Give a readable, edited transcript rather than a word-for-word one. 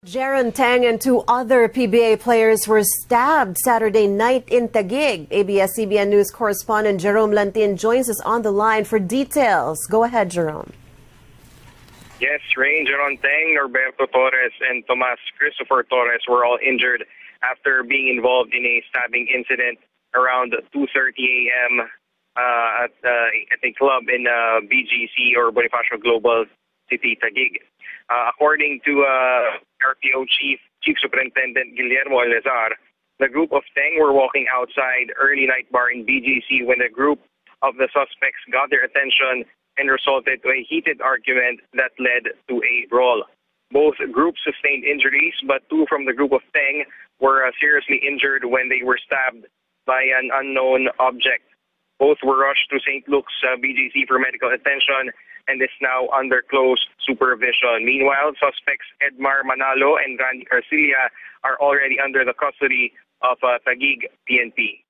Jeron Teng and two other PBA players were stabbed Saturday night in Taguig. ABS-CBN News correspondent Jerome joins us on the line for details. Go ahead, Jerome. Yes, Jeron Teng, Norbert Torres, and Thomas Torres were all injured after being involved in a stabbing incident around 2:30 a.m. At a club in BGC or Bonifacio Global City, Taguig. According to RPO Chief Superintendent Guillermo Alezar, the group of Teng were walking outside early night bar in BGC when a group of the suspects got their attention and resulted to a heated argument that led to a brawl. Both groups sustained injuries, but two from the group of Teng were seriously injured when they were stabbed by an unknown object. Both were rushed to St. Luke's BGC for medical attention and is now under close supervision. Meanwhile, suspects Edmar Manalo and Randy Arcilia are already under the custody of Taguig PNP.